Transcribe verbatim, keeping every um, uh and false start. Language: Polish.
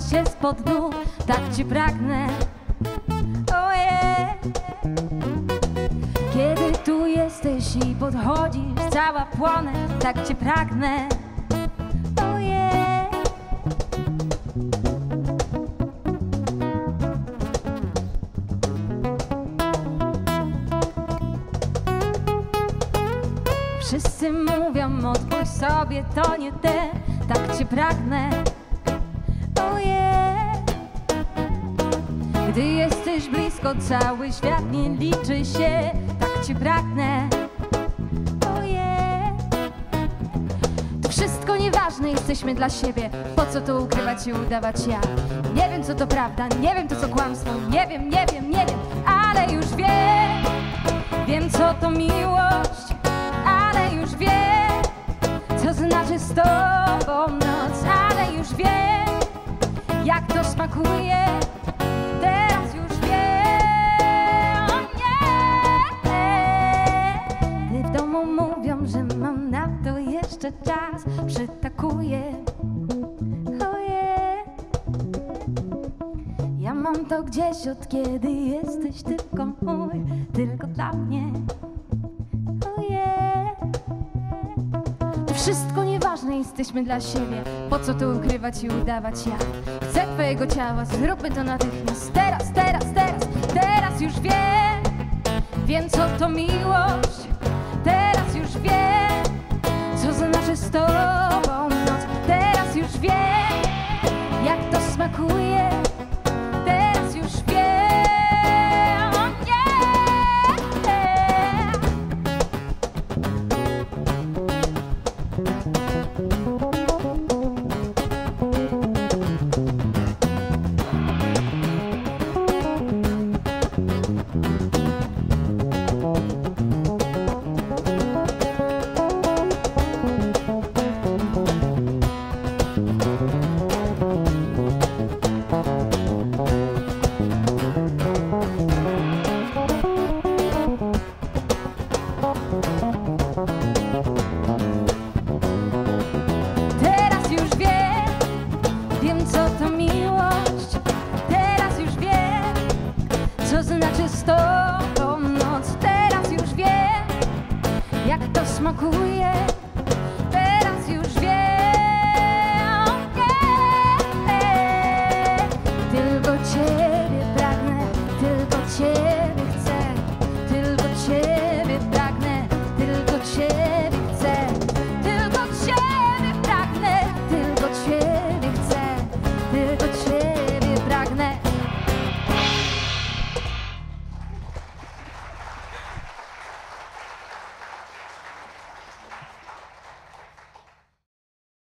się spod nóg, tak cię pragnę. Ojej. Kiedy tu jesteś i podchodzisz, cała płonę, tak cię pragnę. Ojej. Wszyscy mówią, odpuść sobie, to nie ty, tak cię pragnę. Ojej. Gdy jesteś blisko, cały świat nie liczy się, tak cię pragnę. Ojej. To wszystko nieważne, jesteśmy dla siebie, po co to ukrywać i udawać ja? Nie wiem, co to prawda, nie wiem, to co kłamstwo, nie wiem, nie wiem, nie wiem, ale już wiem. Wiem, co to miłość, ale już wiem, co znaczy z tobą noc, ale już wiem, jak to smakuje. Teraz już wiem, nie. Gdy w domu mówią, że mam na to jeszcze czas, przytakuję. Ojej. Ja mam to gdzieś, od kiedy jesteś tylko mój, tylko dla mnie. Ojej. To wszystko nieważne, jesteśmy dla siebie, po co to ukrywać i udawać ja? Chcę twojego ciała, zróbmy to natychmiast. Teraz, teraz, teraz, teraz już wiem. Wiem, co to miłość. Teraz już wiem, co znaczy z tobą noc. Teraz już wiem, jak to smakuje. Teraz już wiem, nie. Teraz już wiem, wiem, co